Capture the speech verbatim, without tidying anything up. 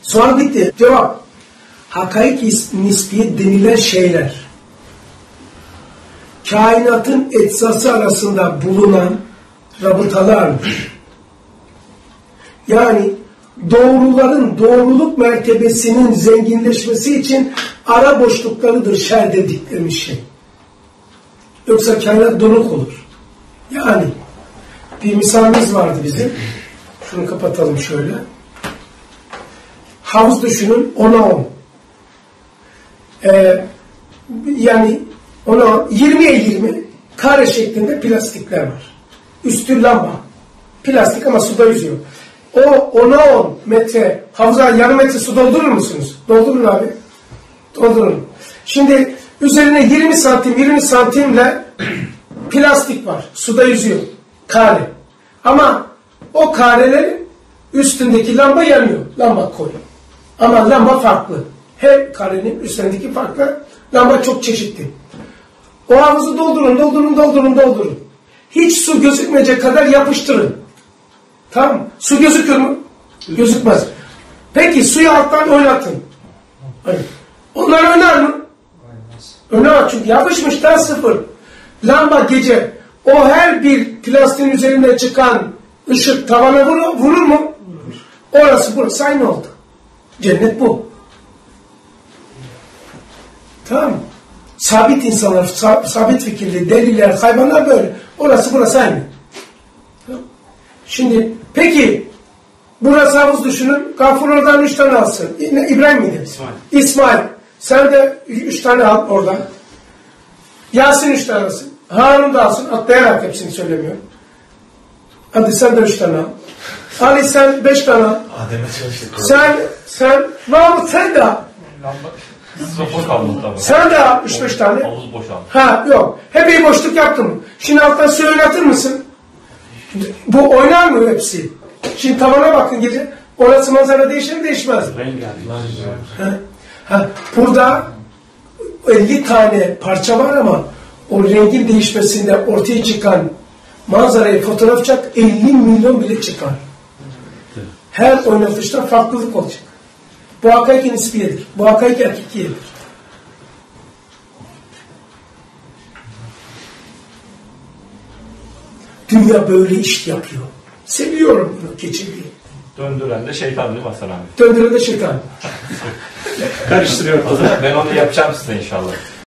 Sonra bitti. Cevap. Hakaik nispi denilen şeyler, kainatın eczası arasında bulunan rabıtalardır. Yani doğruların doğruluk mertebesinin zenginleşmesi için ara boşluklarıdır şer dedikleri şey. Yoksa kainat donuk olur. Yani bir misalimiz vardı bizim. Şunu kapatalım şöyle. Havuz düşünün, ona on. Ee, yani ona yirmiye yirmi kare şeklinde plastikler var. Üstü lamba. Plastik ama suda yüzüyor. O ona on metre havuza yarım metre su doldurur musunuz? Doldurun abi. Doldurun. Şimdi üzerine yirmi santim yirmi santimle plastik var. Suda yüzüyor. Kare. Ama o karelerin üstündeki lamba yanıyor. Lamba koyuyor. Ama lamba farklı. Her karenin üstündeki farklı. Lamba çok çeşitli. O havuzu doldurun, doldurun, doldurun, doldurun. Hiç su gözükmeyecek kadar yapıştırın. Tamam mı? Su gözükür mü? Gözükmez. Peki suyu alttan oynatın. Hayır. Onlar oynar mı? Oynar çünkü yapışmışlar sıfır. Lamba gece o her bir plastiğin üzerinde çıkan ışık tavana vurur, vurur mu? Vurur. Orası burası aynı oldu. Cennet bu. Tamam mı? Sabit insanlar, sabit fikirli, deliler, hayvanlar böyle. Orası burası aynı. Tamam. Şimdi peki burası havuz düşünün. Gafur oradan üç tane alsın. İbrahim miydi? İsmail. İsmail. Sen de üç tane al oradan. Yasin üç tane alsın. Harun da alsın. Atlayarak hepsini söylemiyorum. Hadi sen de üç tane al. Ali sen beş tane al. Adem'e çalıştık. Sen, sen, Mahmut sen de al. Sen de al üç beş tane. Havuz boşaldı. Ha yok. Hep bir boşluk yaptım. Şimdi alttan su oynatır mısın? Bu oynar mı hepsi? Şimdi tavana bakın gece. Orası manzara değişir mi değişmez? Ha? Ha, burada elli tane parça var ama o rengin değişmesinde ortaya çıkan manzarayı fotoğraf çek elli milyon bile çıkar. Her oynatışta farklılık olacak. Bu hakaik nisbiyedir. Bu hakaik hakikiyedir. Dünya böyle iş yapıyor. Seviyorum bunu, keçiliği. Döndüren de şeytan değil mi Hasan abi? Döndüren de şeytan. Karıştırıyor. Ben onu yapacağım size inşallah.